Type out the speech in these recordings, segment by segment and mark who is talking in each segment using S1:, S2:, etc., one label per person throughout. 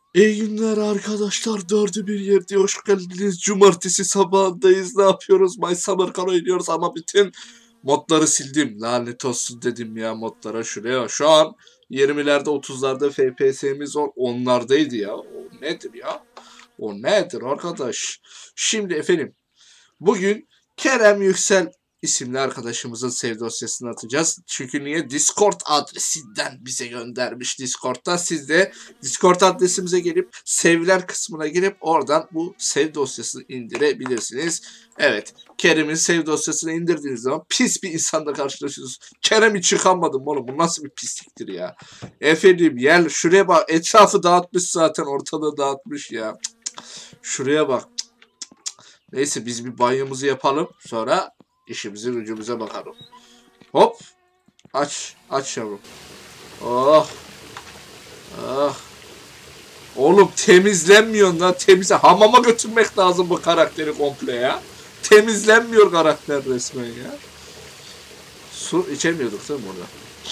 S1: İyi günler arkadaşlar. Dördü bir yerde hoş geldiniz. Cumartesi sabahındayız. Ne yapıyoruz? My Summer Car oynuyoruz ama bütün modları sildim. Lanet olsun dedim ya modlara şuraya. Şu an 20'lerde 30'larda FPS'miz var. Onlardaydı ya. O nedir ya? O nedir arkadaş? Şimdi efendim bugün Kerem Yüksel isimli arkadaşımızın save dosyasını atacağız. Çünkü niye? Discord adresinden bize göndermiş Discord'dan. Siz de Discord adresimize gelip save'ler kısmına girip oradan bu save dosyasını indirebilirsiniz. Evet, Kerem'in save dosyasını indirdiğiniz zaman pis bir insanla karşılaşıyorsunuz. Kerem'i çıkamadım oğlum, bu nasıl bir pisliktir ya. Efendim gel şuraya bak, etrafı dağıtmış zaten, ortalığı dağıtmış ya. Şuraya bak. Neyse biz bir banyomuzu yapalım. Sonra işimize gücümüze bakalım. Hop. Aç. Aç yavrum. Oh. Ah. Oğlum temizlenmiyor lan. Hamama götürmek lazım bu karakteri komple ya. Temizlenmiyor karakter resmen ya. Su içemiyorduk değil mi orada?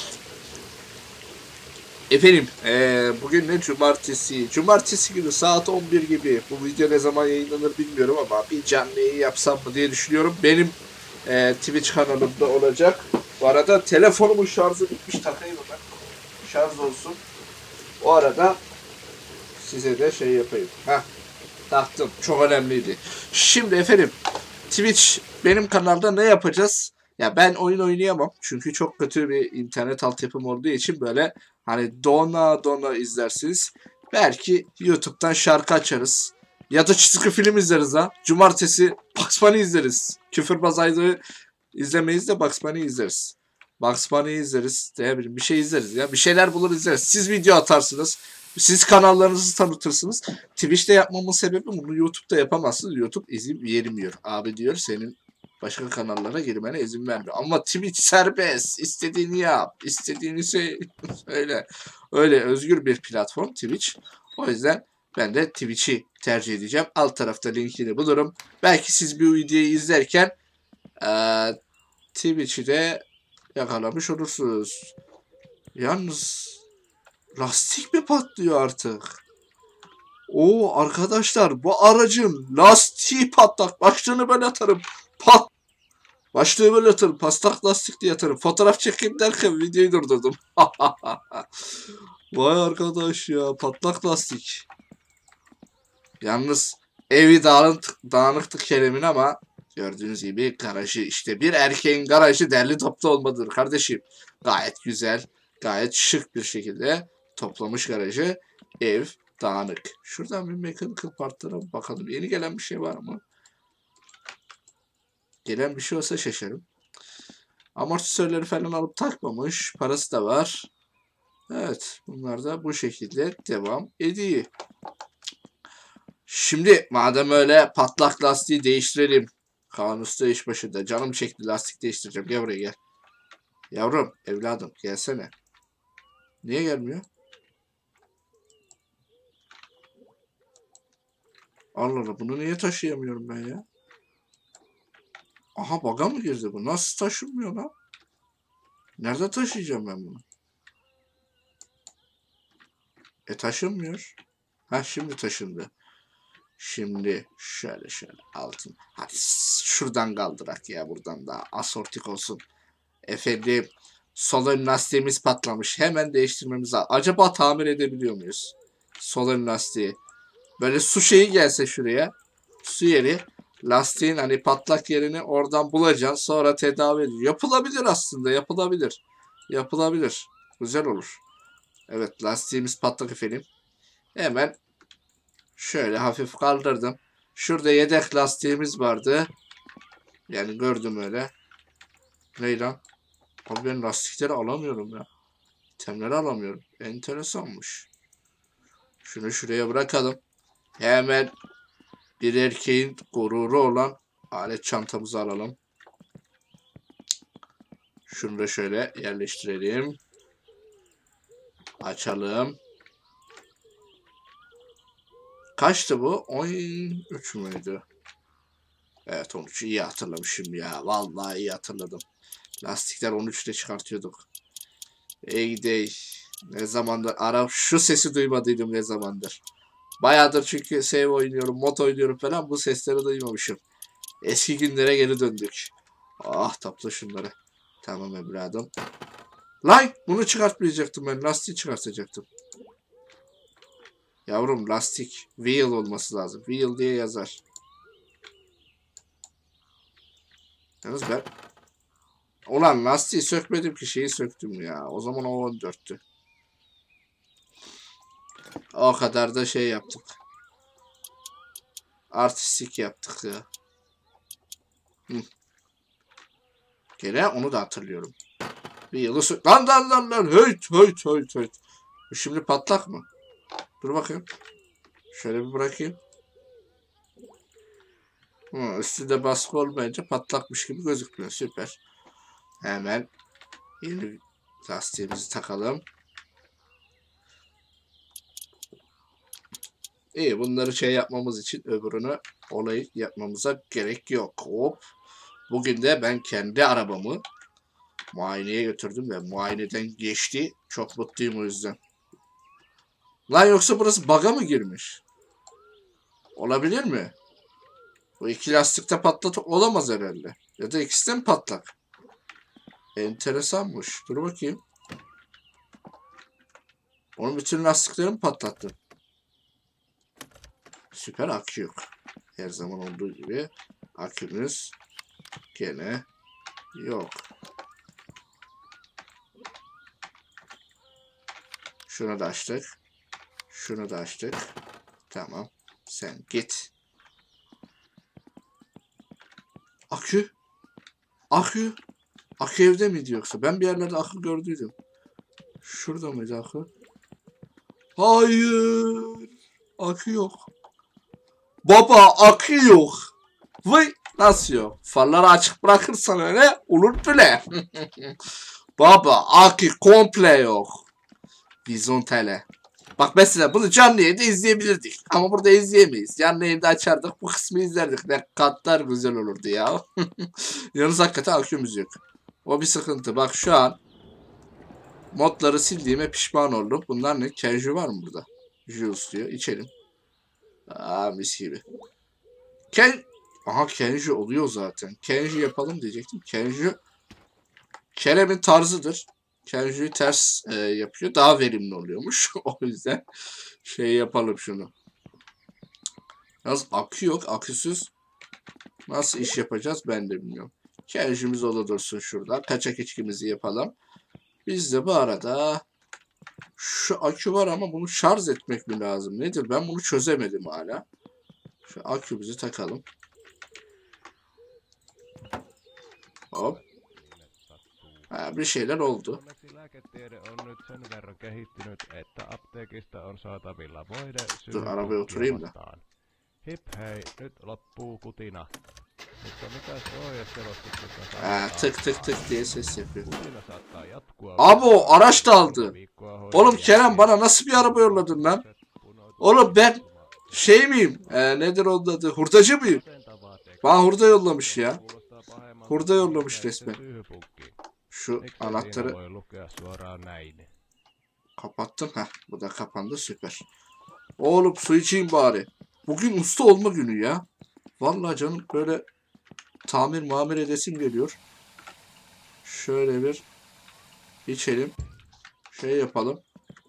S1: Efendim bugün ne cumartesi? Cumartesi günü saat 11 gibi. Bu video ne zaman yayınlanır bilmiyorum ama bir canlı yayın yapsam mı diye düşünüyorum. Benim Twitch kanalımda olacak. Bu arada telefonumun şarjı bitmiş, takayım hemen. Şarj olsun. O arada size de şey yapayım. Heh, taktım. Çok önemliydi. Şimdi efendim Twitch benim kanalda ne yapacağız? Ya ben oyun oynayamam. Çünkü çok kötü bir internet altyapım olduğu için böyle hani dona izlersiniz. Belki YouTube'dan şarkı açarız. Ya da çizgi film izleriz ha. Cumartesi Bugs Bunny izleriz. Küfürbaz Ayda'yı izlemeyiz de Bugs Bunny izleriz. Bugs Bunny izleriz. Ne bileyim bir şey izleriz ya. Bir şeyler bulur izleriz. Siz video atarsınız. Siz kanallarınızı tanıtırsınız. Twitch'te yapmamın sebebi bunu YouTube'da yapamazsınız. YouTube izin vermiyor. Abi diyor senin başka kanallara girmene izin vermiyor. Ama Twitch serbest. İstediğini yap. İstediğini söyle. Öyle özgür bir platform Twitch. O yüzden ben de Twitch'i tercih edeceğim. Alt tarafta linkini bulurum. Belki siz bir videoyu izlerken Twitch'i de yakalamış olursunuz. Yalnız lastik mi patlıyor artık? Oo arkadaşlar, bu aracın lastiği patlak. Başlığını böyle atarım. Pat. Başlığı böyle atarım. Paslak lastik diye atarım. Fotoğraf çekeyim derken videoyu durdurdum. Vay arkadaş ya, patlak lastik. Yalnız evi dağınıktı Kerem'in ama gördüğünüz gibi garajı, işte bir erkeğin garajı derli toplu olmalıdır kardeşim. Gayet güzel, gayet şık bir şekilde toplamış garajı. Ev dağınık. Şuradan bir mechanical partlara bakalım. Yeni gelen bir şey var mı? Gelen bir şey olsa şaşarım. Amortisörleri falan alıp takmamış. Parası da var. Evet, bunlar da bu şekilde devam ediyor. Şimdi madem öyle patlak lastiği değiştirelim. Kaan Usta iş başında. Canım çekti, lastik değiştireceğim. Gel buraya gel. Yavrum, evladım gelsene. Niye gelmiyor? Allah Allah, bunu niye taşıyamıyorum ben ya? Aha, baga mı girdi bu? Nasıl taşınmıyor lan? Nerede taşıyacağım ben bunu? Taşınmıyor. Ha, şimdi taşındı. Şimdi şöyle altın. Hadi şuradan kaldırak ya, buradan da asortik olsun. Efendim, sol ön lastiğimiz patlamış. Hemen değiştirmemiz lazım. Acaba tamir edebiliyor muyuz? Sol ön lastiği. Böyle su şeyi gelse şuraya. Su yeri. Lastiğin hani patlak yerini oradan bulacaksın. Sonra tedavi ediyor. Yapılabilir aslında. Yapılabilir. Yapılabilir. Güzel olur. Evet, lastiğimiz patlak efendim. Hemen şöyle hafif kaldırdım. Şurada yedek lastiğimiz vardı. Yani gördüm öyle. Ne lan? Abi ben lastikleri alamıyorum ya. İtemleri alamıyorum. Enteresanmış. Şunu şuraya bırakalım. Hemen bir erkeğin gururu olan alet çantamızı alalım. Şunu da şöyle yerleştirelim. Açalım. Kaçtı bu? 13 müydü? Evet, 13'ü iyi hatırlamışım ya. Vallahi iyi hatırladım. Lastikler 13'te çıkartıyorduk. Ey dey. Ne zamandır şu sesi duymadıydım ne zamandır. Bayağıdır çünkü save oynuyorum, mod oynuyorum falan, bu sesleri duymamışım. Eski günlere geri döndük. Ah, topla şunları. Tamam evladım. Lan bunu çıkartmayacaktım ben. Lastiği çıkartacaktım. Yavrum lastik. Wheel olması lazım. Wheel diye yazar. Yalnız ben... Ulan lastiği sökmedim ki, şeyi söktüm ya. O zaman o 14'tü. O kadar da şey yaptık. Artistik yaptık ya. Hı. Gene onu da hatırlıyorum. Bir yılı sök... Lan. Höyt. Bu şimdi patlak mı? Dur bakayım. Şöyle bir bırakayım. Üstünde baskı olmayınca patlakmış gibi gözükmüyor. Süper. Hemen yeni lastiğimizi takalım. İyi, bunları şey yapmamız için öbürünü olayı yapmamıza gerek yok. Hop. Bugün de ben kendi arabamı muayeneye götürdüm ve muayeneden geçti. Çok mutluyum o yüzden. Lan yoksa burası bug'a mı girmiş? Olabilir mi? Bu iki lastikte patlak olamaz herhalde. Ya da ikisi de mi patlak? Enteresanmış. Dur bakayım. Onun bütün lastiklerini mi patlattı? Süper, akü yok. Her zaman olduğu gibi akümüz gene yok. Şunu da açtık. Şunu da açtık. Tamam. Sen git. Akü. Akü. Akü evde miydi yoksa? Ben bir yerlerde akü gördüydüm. Şurada mıydı akü? Hayır. Akü yok. Baba akü yok. Vay, nasıl yok? Farları açık bırakırsan öyle olur bile. Baba akü komple yok. Vizyon tele. Bak mesela bunu canlı yayında izleyebilirdik. Ama burada izleyemeyiz. Canlı yayında açardık, bu kısmı izlerdik. Ne katlar güzel olurdu ya. Yalnız hakikaten akümüz yok. O bir sıkıntı. Bak şu an modları sildiğime pişman oldum. Bunlar ne? Kenju var mı burada? Juice diyor. İçelim. Aa, mis gibi. Aha, Kenju oluyor zaten. Kenju yapalım diyecektim. Kenju Kerem'in tarzıdır. Kenju'yu ters yapıyor. Daha verimli oluyormuş. O yüzden şey yapalım şunu. Yalnız akü yok. Aküsüz nasıl iş yapacağız ben de bilmiyorum. Kenju'muz ola dursun şurada. Kaçak içkimizi yapalım. Biz de bu arada şu akü var ama bunu şarj etmek mi lazım? Nedir? Ben bunu çözemedim hala. Şu akümüzü takalım. Hop. Ha, bir şeyler oldu.
S2: Onneksi lääketiede on nyt sen verran kehittynyt, että apteekista on saatavilla voide
S1: Dur arabaya
S2: sylkypukkia
S1: oturayım da.
S2: vastaan. Hip hei, nyt loppuu kutina. Mutta mitäs ohjeselostuksessa
S1: Ha, tık tık
S2: sanotaan?
S1: tık diye ses yapıyor.
S2: Kutina saattaa jatkua
S1: Abi o araç da aldı.
S2: 3 viikkoa hoidon
S1: Oğlum Kerem,
S2: jälkeen.
S1: bana nasıl bir araba yolladın lan? Oğlum ben şey miyim? Nedir onun adı? Hurdacı mıyım? Bana hurda yollamış ya. Hurda yollamış resmen. Şu anahtarı
S2: voi lukea suoraan näin.
S1: kapattım. Heh, bu da kapandı, süper. Oğlum su içeyim bari. Bugün usta olma günü ya. Vallahi canım böyle tamir mamir edesim geliyor. Şöyle bir içelim. Şey yapalım.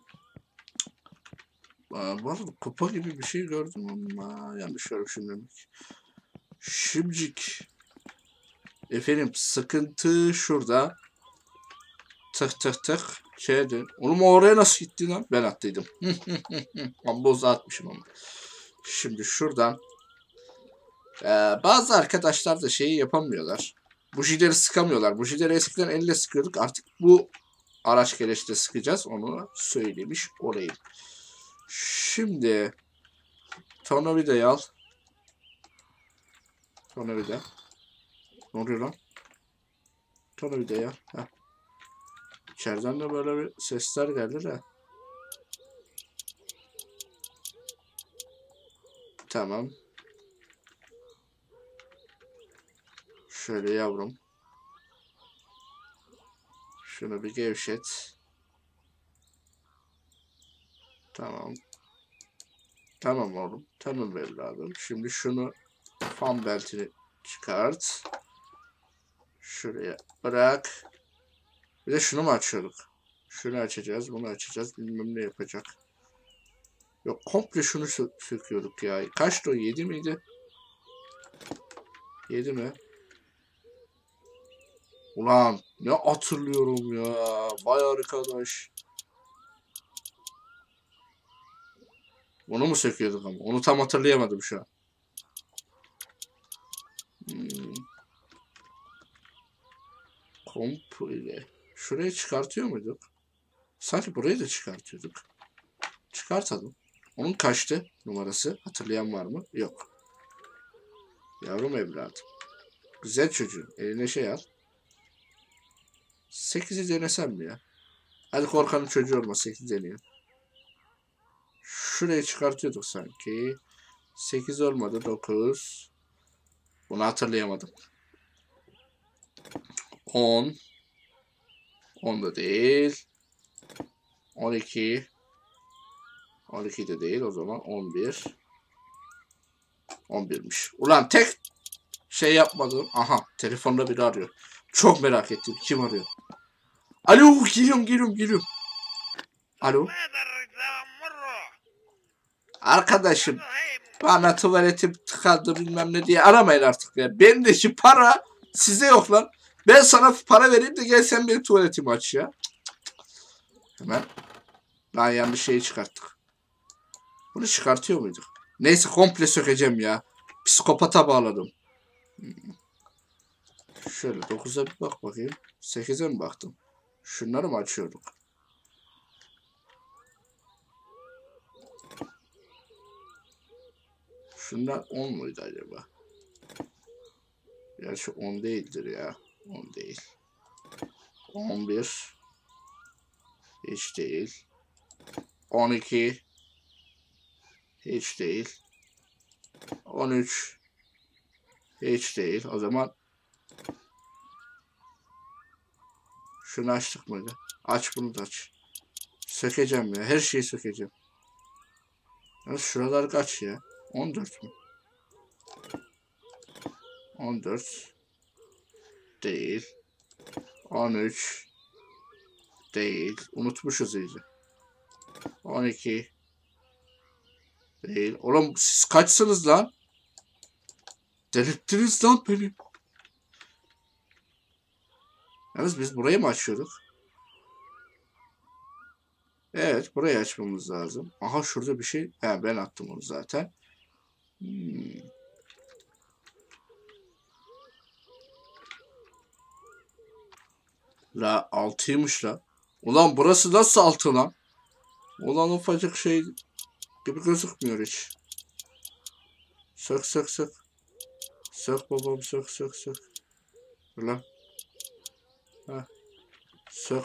S1: Bu arada kupa gibi bir şey gördüm ama yanlış görmüşüm demek. Şimcik. Efendim sıkıntı şurada. Tık tık tık. Şeydi. Oğlum oraya nasıl gitti lan? Ben attıydım. Ambozu atmışım ama. Şimdi şuradan. Bazı arkadaşlar da şeyi yapamıyorlar. Bujileri sıkamıyorlar. Bujileri eskiden elle sıkıyorduk. Artık bu araç gereçte sıkacağız. Onu söylemiş olayım. Şimdi tornavidayı al. Tornavida. Ne oluyor lan? Tornavidayı al. Heh. İçeriden de böyle bir sesler geldi de. Tamam. Şöyle yavrum. Şunu bir gevşet. Tamam. Tamam oğlum. Tamam evladım. Şimdi şunu fan beltini çıkart. Şuraya bırak. Bir de şunu mu açıyorduk? Şunu açacağız, bunu açacağız. Bilmem ne yapacak. Yok komple şunu söküyorduk ya. Kaçtı o? 7 miydi? 7 mi? Ulan ne hatırlıyorum ya. Vay arkadaş. Onu mu söküyorduk ama? Onu tam hatırlayamadım şu an. Hmm. Komple. Şurayı çıkartıyor muyduk? Sanki burayı da çıkartıyorduk. Çıkartalım. Onun kaçtı numarası? Hatırlayan var mı? Yok. Yavrum evladım. Güzel çocuğum. Eline şey al. 8'i denesem mi ya? Hadi korkanın çocuğu olma. 8 deniyor. Şurayı çıkartıyorduk sanki. 8 olmadı. 9. Bunu hatırlayamadım. 10. 10 da değil. 12. 12 de değil. O zaman 11. 11'miş. Ulan tek şey yapmadım. Aha telefonda biri arıyor. Çok merak ettim. Kim arıyor? Alo geliyorum. Alo. Arkadaşım bana tuvaletim tıkandı bilmem ne diye aramayın artık ya. Bendeki para size yok lan. Ben sana para vereyim de gel sen benim tuvaletimi aç ya. Hemen. Daha yanlış şeyi çıkarttık. Bunu çıkartıyor muyduk? Neyse komple sökeceğim ya. Psikopata bağladım. Şöyle 9'a bir bak bakayım. 8'e mi baktım? Şunları mı açıyorduk? Şunlar 10 muydu acaba? Gerçi 10 değildir ya. 10 değil. 11. Hiç değil. 12. Hiç değil. 13. Hiç değil. O zaman şunu açtık mıydı? Aç bunu da aç. Sökeceğim ya. Her şeyi sökeceğim. Ya şuralar kaç ya? 14 mü? 14 değil. 13 değil. Unutmuşuz iyice. 12 değil. Oğlum siz kaçsınız lan? Delirttiniz lan beni. Yalnız biz burayı mı açıyorduk? Evet burayı açmamız lazım. Aha şurada bir şey. He ben attım onu zaten. La 6'ymış la. Ulan burası nasıl 6 lan? Ulan ufacık şey gibi gözükmüyor hiç. Sök. Sök babam sök. Ulan. Heh. Sök.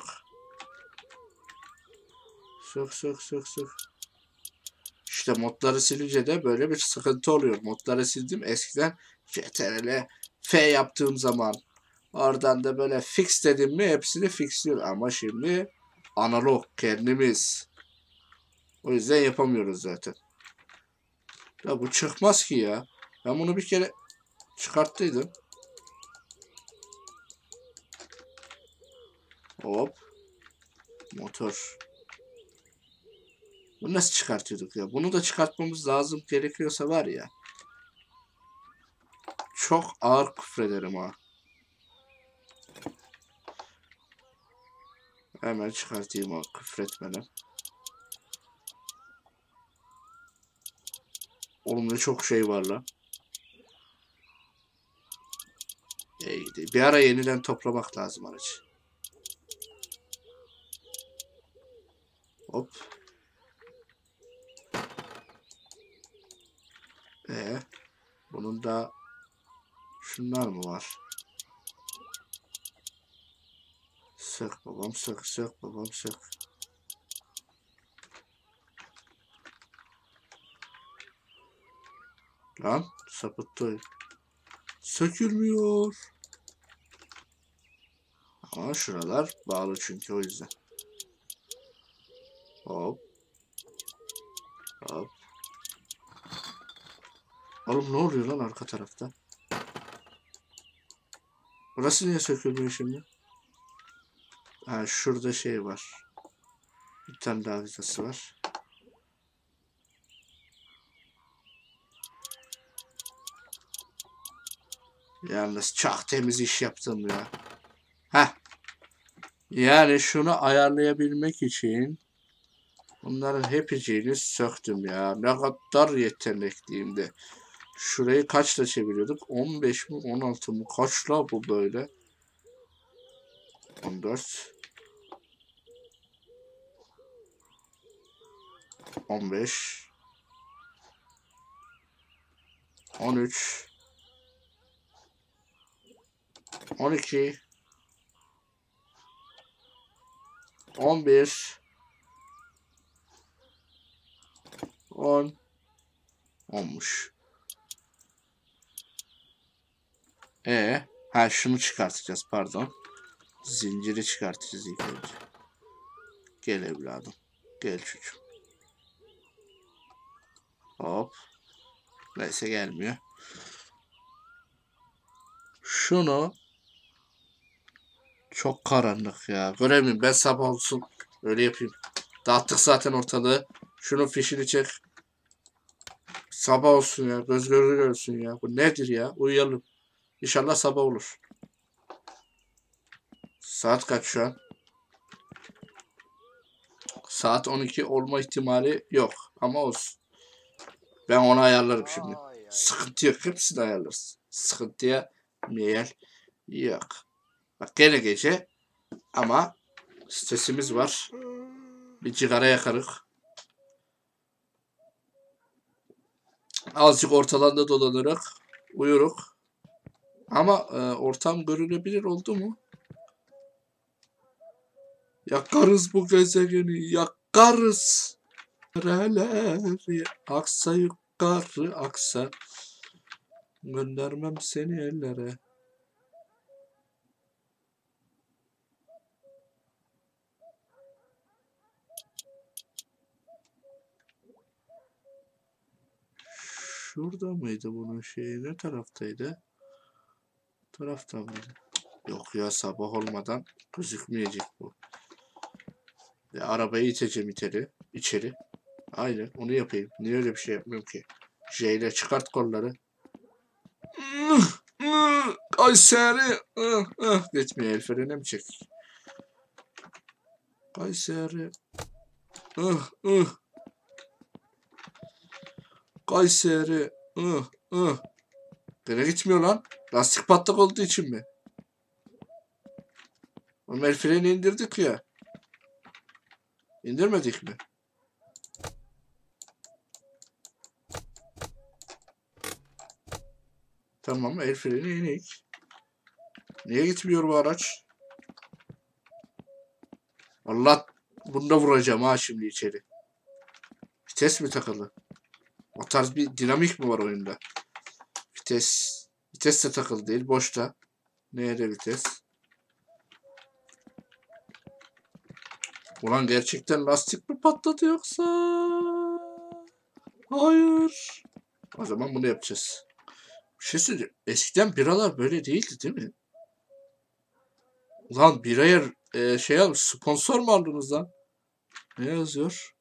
S1: Sök. İşte modları silince de böyle bir sıkıntı oluyor. Modları sildim eskiden CTRL F yaptığım zaman. Oradan da böyle fix dedim mi hepsini fixliyor. Ama şimdi analog kendimiz. O yüzden yapamıyoruz zaten. Ya bu çıkmaz ki ya. Ben bunu bir kere çıkarttıydım. Hop. Motor. Bunu nasıl çıkartıyorduk ya? Bunu da çıkartmamız lazım gerekiyorsa var ya. Çok ağır küfrederim ha. Hemen çıkartayım o küfretmeden. Oğlum ne çok şey var lan. Bir ara yeniden toplamak lazım aracı. Hop. Bunun da şunlar mı var? Sök babam sök babam sök. Lan sapıttı. Sökülmüyor. Ama şuralar bağlı çünkü o yüzden. Hop. Oğlum ne oluyor lan arka tarafta? Burası niye sökülmüyor şimdi? Ha şurada şey var. Bir tane daha vizası var. Yalnız çok temiz iş yaptım ya. Heh. Yani şunu ayarlayabilmek için bunların hepsini söktüm ya. Ne kadar yetenekliyim de. Şurayı kaçla çeviriyorduk? 15 mi 16 mı? Kaçla bu böyle? 14 15 13 12 11 10 olmuş. Ha şunu çıkartacağız pardon. Zinciri çıkartacağız ilk önce. Gel evladım. Gel çocuğum. Hop. Neyse gelmiyor. Şunu çok karanlık ya. Göremiyorum. Ben sabah olsun. Öyle yapayım. Dağıttık zaten ortalığı. Şunun fişini çek. Sabah olsun ya. Göz göre görsün ya. Bu nedir ya? Uyuyalım. İnşallah sabah olur. Saat kaç şu an? Saat 12 olma ihtimali yok. Ama olsun. Ben onu ayarlarım şimdi. Sıkıntı yok. Hepsini ayarlarız. Sıkıntıya meyil yok. Bak gene gece. Ama stresimiz var. Bir cigara yakarık. Azıcık ortalarda dolanırık. Uyuruk. Ama ortam görülebilir oldu mu? Yakarız bu gezegeni. Yakarız. Nereler aksa yukarı aksa. Göndermem seni ellere. Şurada mıydı bunun şeyi? Ne taraftaydı? Tarafta mıydı? Yok ya sabah olmadan gözükmeyecek bu. Arabayı iteceğim içeri. Aynen onu yapayım. Niye öyle bir şey yapmıyorum ki? J ile çıkart kolları. Kayseri. Geçmiyor el freni mi çek? Kayseri. Kayseri. Gene gitmiyor lan. Lastik patlak olduğu için mi? Ama el freni indirdik ya. İndirmedik mi? Tamam el freni inik. Niye gitmiyor bu araç? Allah bunda vuracağım ha şimdi içeri. Vites mi takılı? O tarz bir dinamik mi var oyunda? Vites. Vites de takılı değil. Boşta. Nerede vites? Ulan gerçekten lastik mi patladı yoksa? Hayır. O zaman bunu yapacağız. Bir şey söyleyeyim. Eskiden biralar böyle değildi değil mi? Ulan biraya şey al sponsor mu aldınız lan? Ne yazıyor?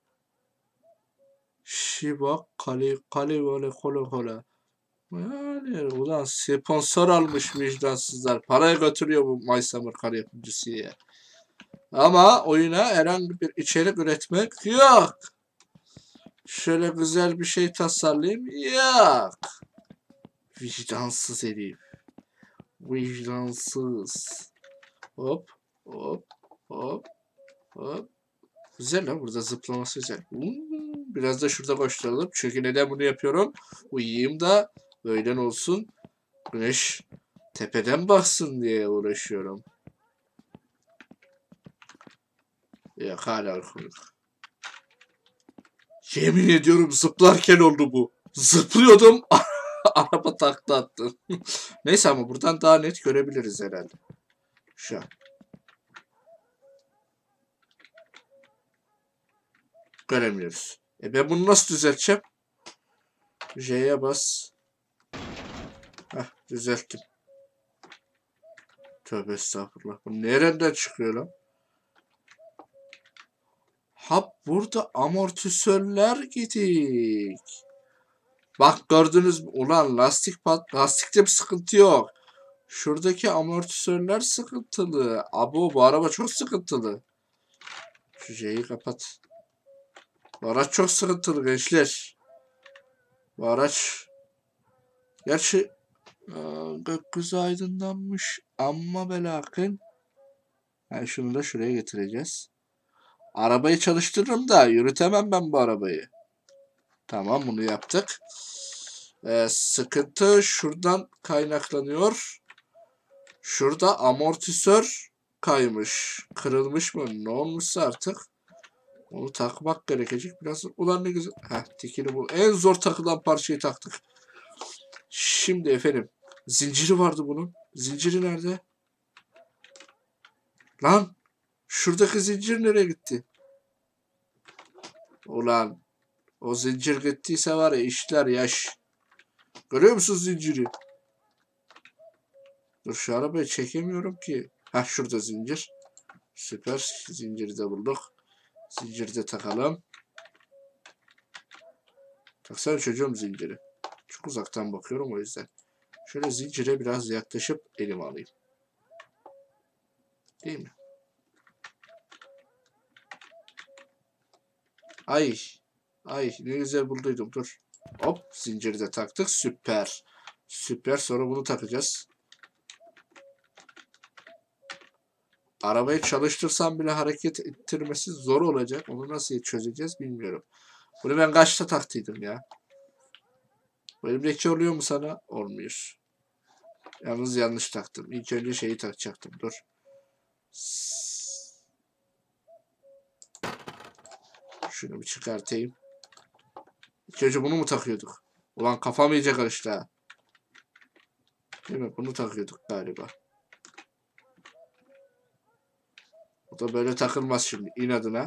S1: Shiba Kali böyle kola kola. Yani ulan sponsor almış vicdansızlar. Paraya götürüyor bu My Summer Car yapımcısı ya. Ama oyuna herhangi bir içerik üretmek yok. Şöyle güzel bir şey tasarlayayım. Yok. Vicdansız herif. Vicdansız. Hop. Hop. Hop. Hop. Güzel lan burada zıplaması güzel. Biraz da şurada koşturalım. Çünkü neden bunu yapıyorum? Uyuyayım da öğlen olsun. Güneş tepeden baksın diye uğraşıyorum. Ya hala uykuluk. Yemin ediyorum zıplarken oldu bu. Zıplıyordum. Araba takla attı. Neyse ama buradan daha net görebiliriz herhalde. Şu an. Göremiyoruz. Ben bunu nasıl düzelteceğim? J'ye bas. Heh, düzelttim. Tövbe estağfurullah. Bu nereden çıkıyor lan? Ha burada amortisörler gidik. Bak gördünüz mü? Ulan lastikte bir sıkıntı yok. Şuradaki amortisörler sıkıntılı. Abo bu araba çok sıkıntılı. Şu şeyi kapat. Bu araç çok sıkıntılı gençler. Bu araç. Gerçi gökyüzü aydınlanmış ama ve lakin. Yani şunu da şuraya getireceğiz. Arabayı çalıştırırım da yürütemem ben bu arabayı. Tamam bunu yaptık. Sıkıntı şuradan kaynaklanıyor. Şurada amortisör kaymış. Kırılmış mı? Ne olmuşsa artık. Onu takmak gerekecek. Biraz ulan ne güzel. Heh, tekini bul. En zor takılan parçayı taktık. Şimdi efendim. Zinciri vardı bunun. Zinciri nerede? Lan. Şuradaki zincir nereye gitti? Ulan. O zincir gittiyse var ya işler yaş. Görüyor musun zinciri? Dur şu arabayı çekemiyorum ki. Heh şurada zincir. Süper. Zinciri de bulduk. Zinciri de takalım. Taksana çocuğum zinciri. Çok uzaktan bakıyorum o yüzden. Şöyle zincire biraz yaklaşıp elime alayım. Değil mi? Ay. Ay ne güzel bulduydum dur. Hop zinciri de taktık. Süper. Süper sonra bunu takacağız. Arabayı çalıştırsam bile hareket ettirmesi zor olacak. Onu nasıl çözeceğiz bilmiyorum. Bunu ben kaçta taktıydım ya? Bu elimdeki oluyor mu sana? Olmuyor. Yalnız yanlış taktım. İlk önce şeyi takacaktım. Dur. Şunu bir çıkartayım. İlk önce bunu mu takıyorduk? Ulan kafam iyice karıştı ha. Değil mi? Bunu takıyorduk galiba. Bu da böyle takılmaz şimdi inadına.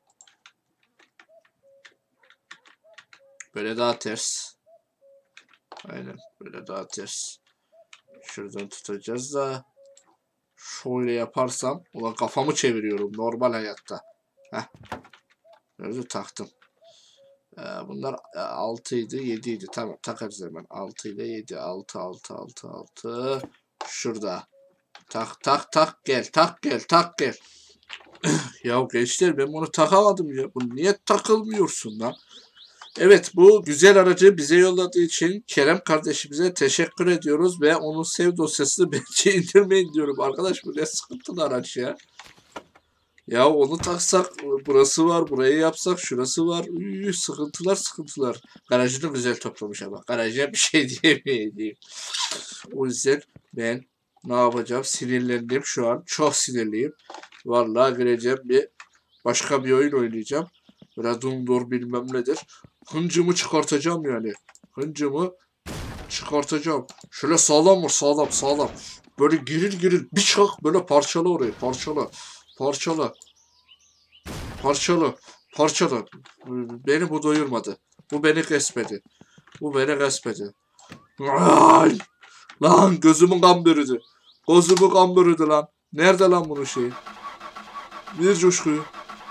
S1: Böyle daha ters. Aynen böyle daha ters. Şuradan tutacağız da. Şöyle yaparsam. Ulan kafamı çeviriyorum normal hayatta. Heh. Böyle taktım. Bunlar 6 idi 7 idi. Tamam takarız hemen. 6 ile 7. 6 6 6 6. Şurada. Tak tak tak gel. Tak gel. Tak gel. Ya gençler ben bunu takamadım ya. Bu niye takılmıyorsun lan? Evet bu güzel aracı bize yolladığı için Kerem kardeşimize teşekkür ediyoruz ve onun sev dosyasını bence indirmeyin diyorum. Arkadaş bu ne sıkıntılı araç ya. Ya onu taksak burası var burayı yapsak şurası var. Sıkıntılar sıkıntılar. Garajını güzel toplamış ama garaja bir şey diyemeyeceğim. O yüzden ben ne yapacağım sinirlendim şu an çok sinirliyim. Vallahi gireceğim başka bir oyun oynayacağım. Böyle dumdur bilmem nedir. Hıncımı çıkartacağım yani. Hıncımı çıkartacağım. Şöyle sağlam vur sağlam sağlam. Böyle giril bir çak böyle parçala orayı parçala. Parçala. Parçala. Parçala. Beni bu doyurmadı. Bu beni kesmedi. Bu beni kesmedi. Ay! Lan gözümün kan bürüdü. Gözümü kan bürüdü lan. Nerede lan bunun şeyi? Bir coşkuyu.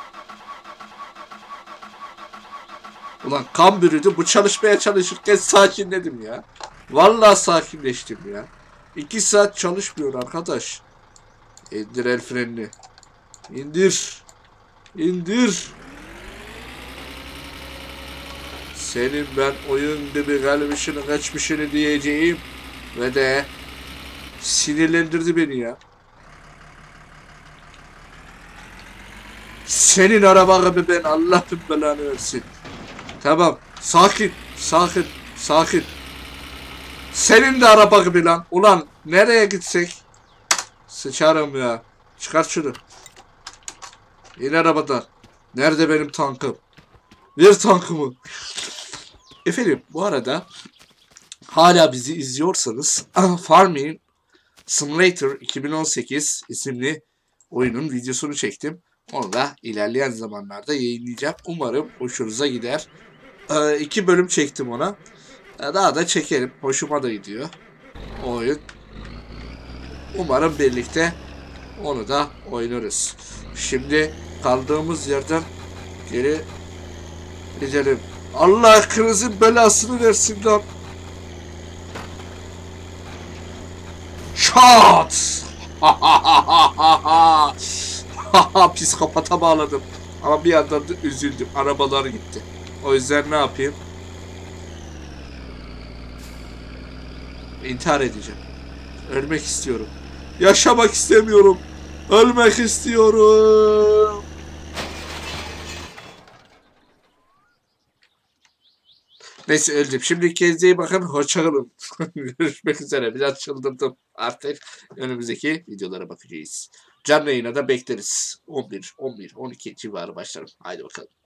S1: Ulan kan bürüdü. Bu çalışmaya çalışırken sakinledim ya. Vallahi sakinleştim ya. 2 saat çalışmıyor arkadaş. İndir el frenini. İndir. İndir. Senin ben oyun gibi gelmişini kaçmışını diyeceğim. Ve de sinirlendirdi beni ya. Senin araba gibi ben Allah'ın belanı versin. Tamam. Sakin. Sakin. Sakin. Senin de araba gibi lan. Ulan nereye gitsek? Sıçarım ya. Çıkar şunu. İn arabadan. Nerede benim tankım? Ver tankımı. Efendim bu arada hala bizi izliyorsanız Farming Simulator 2018 isimli oyunun videosunu çektim. Onu da ilerleyen zamanlarda yayınlayacağım. Umarım hoşunuza gider. 2 bölüm çektim ona. Daha da çekerim. Hoşuma da gidiyor. oyun. Umarım birlikte onu da oynarız. Şimdi kaldığımız yerden geri gidelim. Allah aklınızın belasını versin lan. Şat! Psikopata bağladım. Ama bir yandan da üzüldüm. Arabalar gitti. O yüzden ne yapayım? İntihar edeceğim. Ölmek istiyorum. Yaşamak istemiyorum. Ölmek istiyorum. Neyse öldüm. Şimdi kendinize iyi bakın. Hoşça kalın. Görüşmek üzere. Biraz çıldırdım. Artık önümüzdeki videolara bakacağız. Canlı yayına da bekleriz. 11, 12 civarı başlarım. Haydi bakalım.